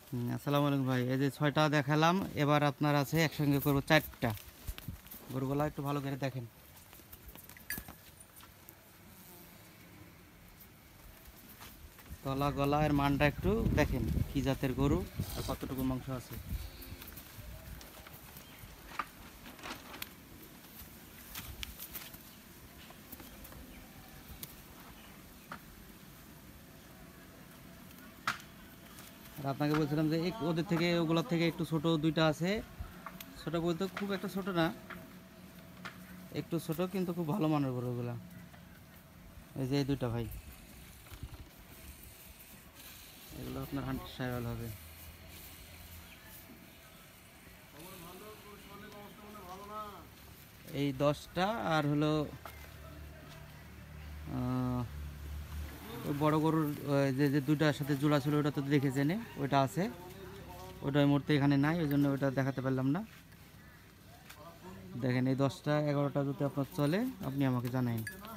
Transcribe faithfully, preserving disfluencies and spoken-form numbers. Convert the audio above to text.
হুম, আসসালামু আলাইকুম ভাই। এই যে ছয়টা দেখালাম, এবার আপনার আছে একসঙ্গে করবো চারটা। গরুগুলা একটু ভালো করে দেখেন। তলা গলা এর মানটা একটু দেখেন, কি জাতের গরু আর কতটুকু মাংস আছে। আর আপনাকে বলছিলাম যে এক- ওদের থেকে ওগুলোর থেকে একটু ছোট দুইটা আছে। ছোট বলতে খুব একটা ছোট না, একটু ছোট কিন্তু খুব ভালো মানের গরুগুলা। এই যে এই দুইটা ভাই, এগুলো আপনার হান্ড্রেড সাইওয়াল হবে। এই দশটা আর হলো আহ, ওই বড় গরুর ওই যে যে দুইটার সাথে জোড়া ছিল ওটা তো দেখেছেন, ওইটা আছে। ওটা এই মুহূর্তে এখানে নাই, ওই জন্য ওটা দেখাতে পারলাম না। দেখেন এই দশটা এগারোটা যদি আপনার চলে আপনি আমাকে জানাইন।